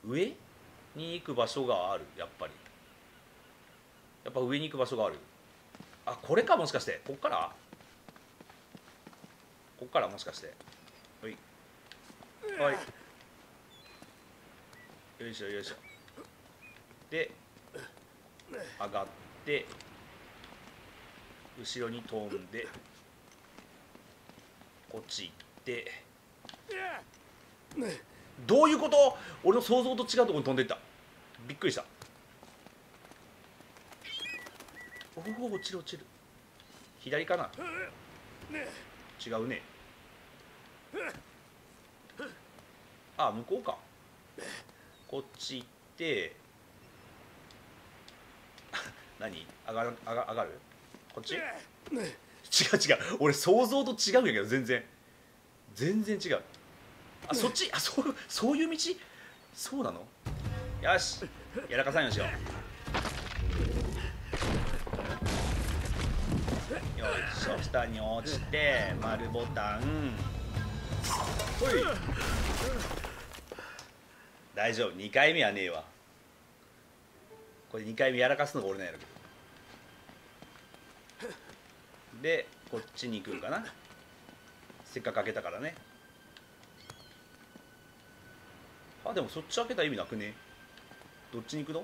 上に行く場所がある。やっぱ上に行く場所がある。あ、これか。もしかしてこっからもしかして。はいはい、よいしょよいしょ。で上がって後ろに飛んでこっち行って。どういうこと？俺の想像と違うところに飛んでいった。びっくりした。おお、落ちる落ちる。左かな。違うね。あ、向こうか。こっち行って何？上がるこっち？違う違う、俺想像と違うんやけど、全然違う。あ、そっち。あ、そういう道。そうなの。よし、やらかさんようにしよう。よいしょ。下に落ちて丸ボタン。ほい。大丈夫、2回目はねえわ。これ2回目やらかすのが俺なんやろけど。でこっちに行くんかな。せっかく開けたからね。あ、でもそっち開けた意味なくね。どっちに行くの？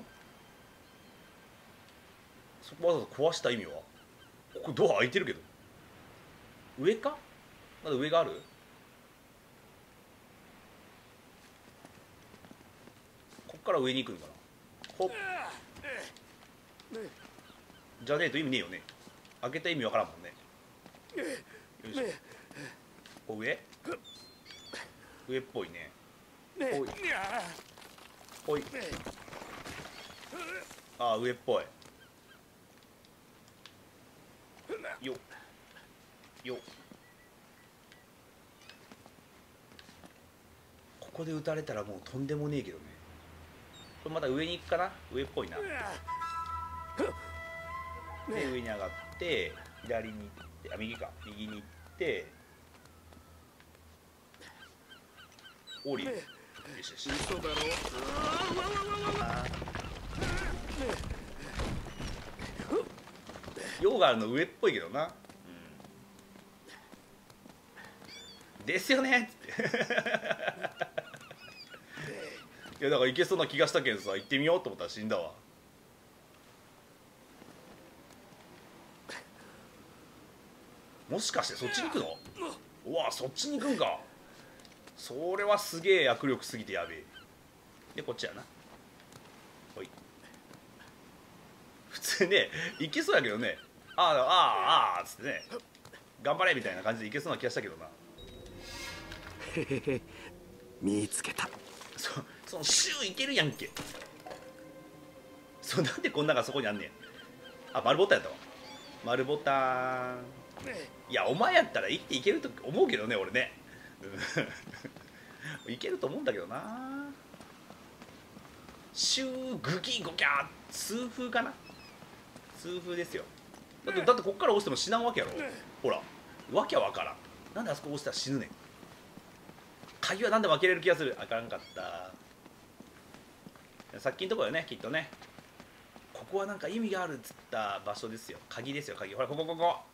そこわざわざ壊した意味は？ここドア開いてるけど。上か？まだ上がある？こっから上に行くんかな。ほっ。じゃねえと意味ねえよね。開けた意味わからんもんね。よいしょ。これ上っぽいね。ほいほい。ああ、上っぽい。よっよっ。ここで撃たれたらもうとんでもねえけどね。これまた上に行くかな。上っぽいな。で上に上がって左に行って、あ、右か、右に行って降りる。よしよし。用があるの上っぽいけどな。ですよねっていやだからいけそうな気がしたけどさ、行ってみようと思ったら死んだわ。もしかしてそっちに行くの？うわ、そっちに行くんか。それはすげえ握力すぎてやべえ。でこっちやな。ほい。普通ね行けそうやけどね。ああっつってね、頑張れみたいな感じでいけそうな気がしたけどな。 へへへ、見つけた。 そのシューいけるやんけ。なんでこんながそこにあんねん。あ、丸ボタンやったわ。丸ボタン。いやお前やったら生きていけると思うけどね、俺ねいけると思うんだけどな。シューグキゴキャー。痛風かな。痛風ですよ。だってこっから落ちても死なんわけやろ。ほらわけはわからん。なんであそこ落ちたら死ぬねん。鍵はなんでも開けれる気がする。開かんかった。さっきのところよね、きっとね。ここはなんか意味があるっつった場所ですよ。鍵ですよ、鍵。ほらここ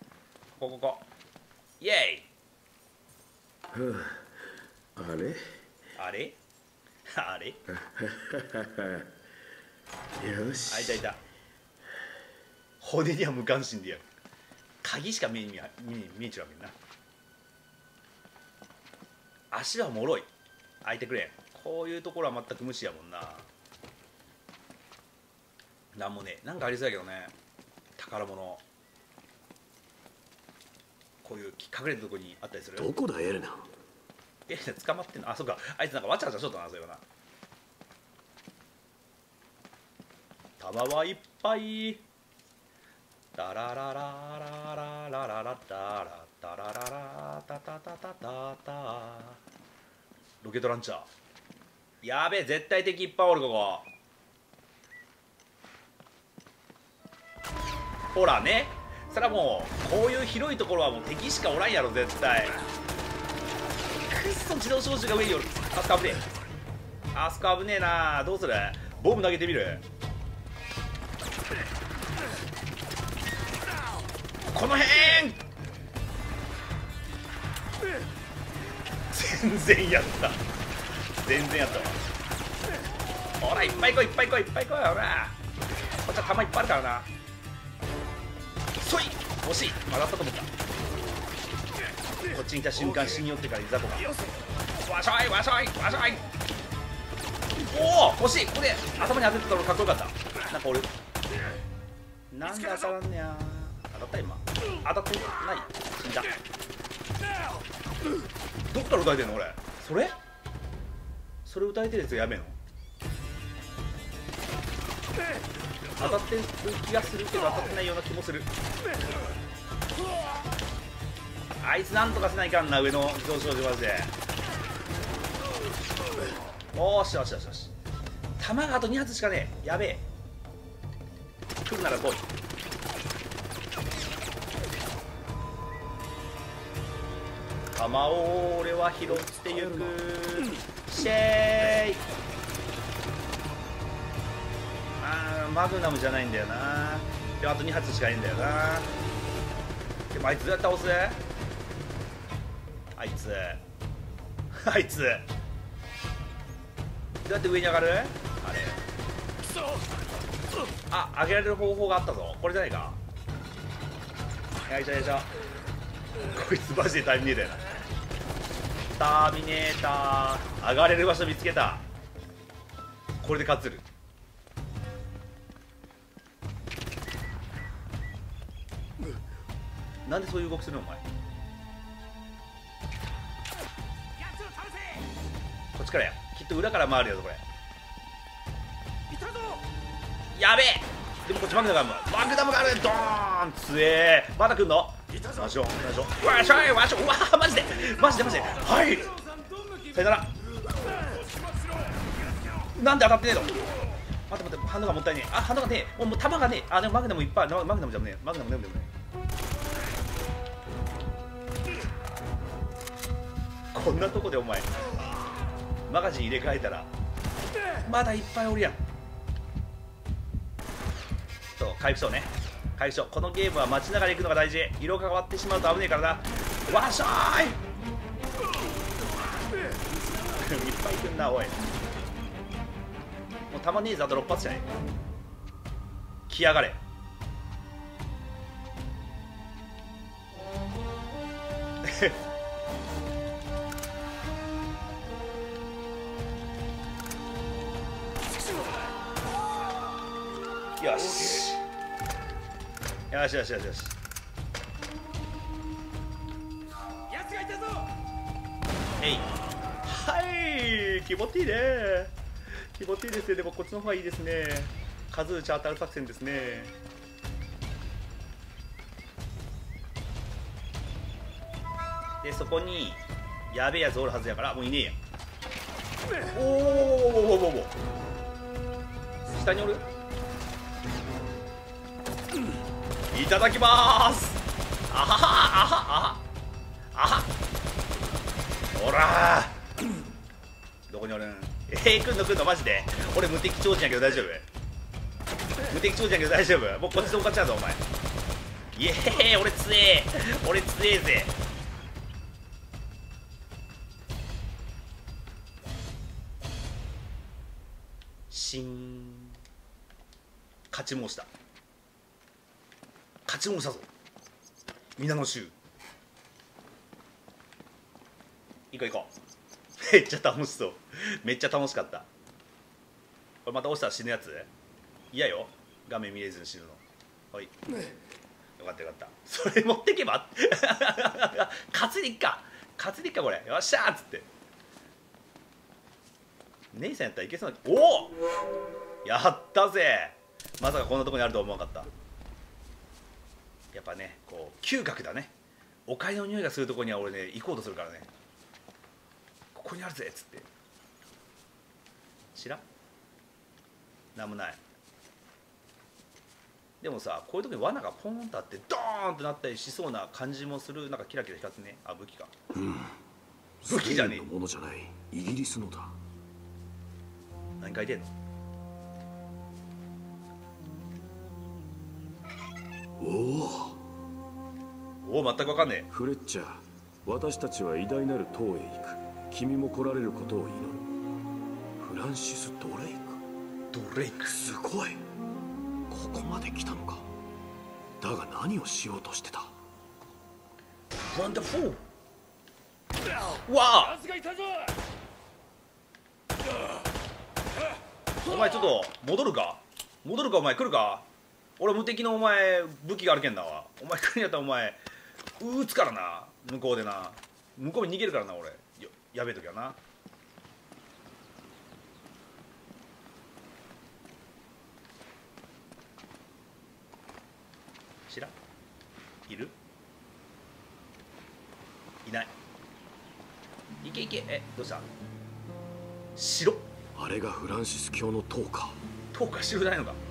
イエイ。 あれあれよし。 あ、いたいた。骨には無関心でやる。鍵しか見えちゃうわけな。足は脆い。開いてくれん。こういうところは全く無視やもんな。なんもねえ。なんかありそうやけどね、宝物。こういう隠れたとこにあったりする。 どこだエレナ。 エレナ捕まってんの。あ、そっか、あいつなんかわちゃわちゃしとったな、そういえばな。玉はいっぱい。タララララララララタラタラララタタタタタタ。ロケットランチャー。やべえ、絶対敵いっぱいおる。ここほらね。それはもうこういう広いところはもう敵しかおらんやろ絶対。くっそ、自動小銃が上におる。あ、かぶれ。 あそこ危ねえな。どうする？ボム投げてみる。この辺全然やった。全然やったわ。ほらいっぱい来いいっぱい来いいっぱい来い。ほらこっちは弾いっぱいあるからな。そい惜しい。当たったと思った。こっちにいた瞬間死に寄ってからいざこがわしょいわしょいわしょい。おお惜しい。ここで頭に当ててたのかっこよかった。なんか俺なんで当たらんねや。当たった今。当たってない。死んだ。どっから撃たれてんの俺。それ撃たれてるやつやべえの。当たってる気がするけど当たってないような気もする。あいつなんとかせないかんな。上の自動小島で。おーしよしよしよし。弾があと2発しかねえ。やべえ。来るなら来い。弾を俺は拾ってゆく。シェーイ。マグナムじゃないんだよな。でもあと2発しかないんだよな。でもあいつどうやって倒す？あいつどうやって上に上がる？あれ上げられる方法があったぞ。これじゃないか。よいしょよいしょ。こいつマジでターミネーターやな。ターミネーター上がれる場所見つけた。これで勝つる。なんでそういう動きするのお前。こっちからや。きっと裏から回るよこれ。やべえ。でもこっちマグナムがある。ドーンつえー。まだ来んの？マジをわしょいわしょ。うわーマジではいさよなら。なんで当たってねえの。待って反応がもったいねえ。反応がねえ。もう弾がねえ。でもマグナムいっぱい。マグナムじゃねえ。マグナムでもねこんなとこでお前マガジン入れ替えたらまだいっぱいおるやん。回復賞ね。回復賞。このゲームは街ながら行くのが大事。色が変わってしまうと危ねえからな。わしょーいいっぱい来んなおい。もうたまねえぞ。あと6発じゃない。来やがれよしよしよしよしよし。えいはい気持ちいいね。気持ちいいですね。でもこっちの方がいいですね。数打ち当たる作戦ですね。でそこにやべえやつおるはずやからもういねえやん。お下におる。いただきまーす。あははほらどこにおるん。来んのマジで。俺無敵超人やけど大丈夫。もうこっちとおかっちゃうぞお前。イエーイ俺強えぜ。シーン勝ち申したぞ皆の衆。行こうめっちゃ楽しそう。めっちゃ楽しかった。これまた押したら死ぬやつ嫌よ。画面見れずに死ぬの。はいよかったそれ持ってけば担いでいっかこれ。よっしゃーっつって姉さんやったらいけそうな。おおやったぜ。まさかこんなとこにあるとは思わなかった。やっぱねこう嗅覚だね。お粥の匂いがするところには俺ね行こうとするからね。ここにあるぜっつって。知らんなんもない。でもさこういう時に罠がポンとあってドーンってなったりしそうな感じもする。なんかキラキラ光ってね。武器か。武器じゃねえ。 のものじゃない。イギリスのだ。 何書いてんの？おお、全く分かんねえ。 フレッチャー、私たちは偉大なる塔へ行く。君も来られることを祈る。フランシス・ドレイク。 ドレイク、 すごい。ここまで来たのか。だが何をしようとしてた？ ワンダフル。わあ、お前ちょっと戻るかお前。来るか？俺無敵のお前武器があるけんなわ。お前来るんやったらお前撃つからな。向こうでな、向こうに逃げるからな俺。やべえ時はな。知らん？いる？いない。いけいけ。どうした？城？ あれがフランシス教の塔か。 塔か城じゃないのか。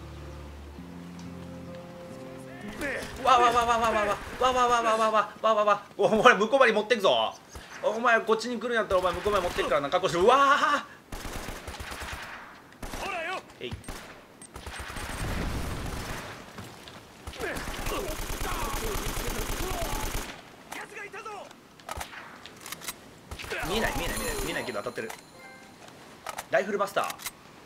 わわわわわわわわわわわわわわ。お前向こうまで持ってくぞ。お前こっちに来るんやったらお前向こうまで持ってくからな。確保しろ。うわあ、えい。見えないけど当たってる。ライフルマスター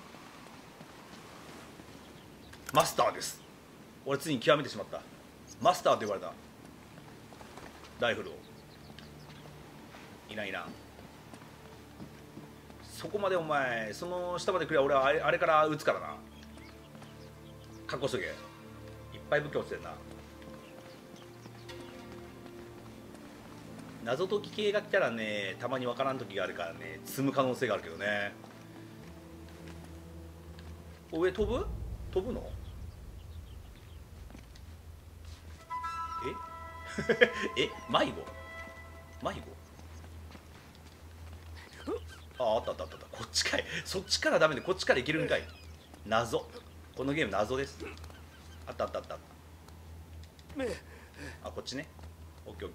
です。俺ついに極めてしまった。マスターと言われたライフルを。いないな。そこまでお前その下まで来りゃ俺はあれから撃つからな。確保しとけ。いっぱい武器落ちてるな。謎解き系が来たらね、たまに分からん時があるからね、積む可能性があるけどね。上飛ぶの？迷子？あった。こっちかい。そっちからダメでこっちから行けるんかい。謎。このゲーム謎です。あった。あ、こっちね。オッケー。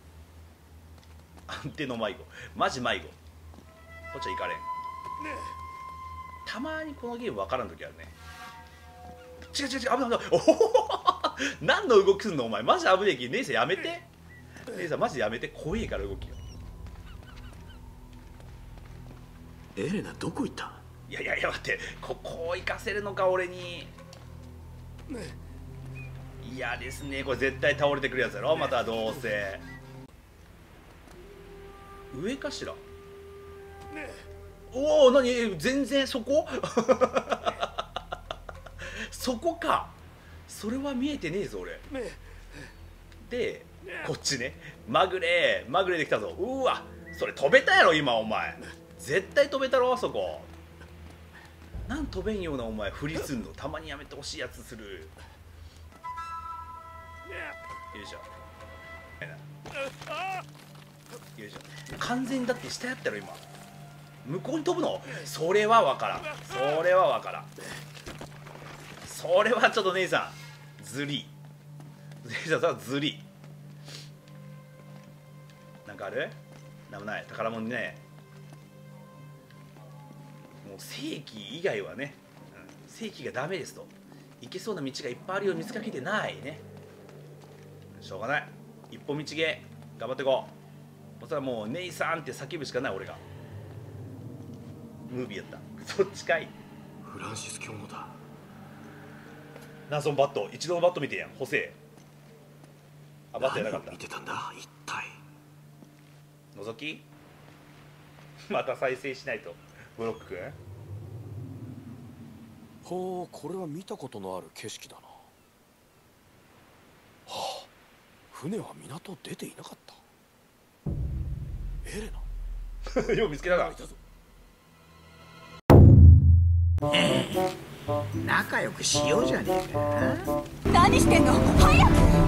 安定の迷子。マジ迷子。こっちは行かれん。たまにこのゲーム分からん時あるね。違う、危ない。おお、何の動きすんのお前。マジ危ねえき。姉さんやめて。姉さんマジやめて。怖えから動きが。 エレナどこ行った？ いや待って、ここ行かせるのか俺に。嫌ですね。これ絶対倒れてくるやつやろまた。どうせ上かしら。おお、何全然そこそこか。それは見えてねえぞ俺。でこっちね。まぐれできたぞ。うわ、それ飛べたやろ今お前。絶対飛べたろそこ。なん飛べんようなお前ふりすんの。たまにやめてほしいやつする。よいしょ。完全にだって下やったろ今。向こうに飛ぶの？それは分からん。それはちょっと姉さんずり。姉さんさずり。なんかある？なんもない。宝物ね。もう正規以外はね、正規がダメですと。行けそうな道がいっぱいあるように見つかけてないね。しょうがない。一歩道芸頑張っていこう。そしたらもうネイさんって叫ぶしかない俺が。ムービーやった。そっちかい。 フランシス教のだ。 謎のバット。一度のバット見てやん。補正。あ、バットやなかった。 何を見てたんだ一体。 覗きまた再生しないと。ブロック君。 ほう、これは見たことのある景色だな。はあ、船は港出ていなかった。エレナよう見つけたな。 仲良くしようじゃねえか。 何してんの？早く！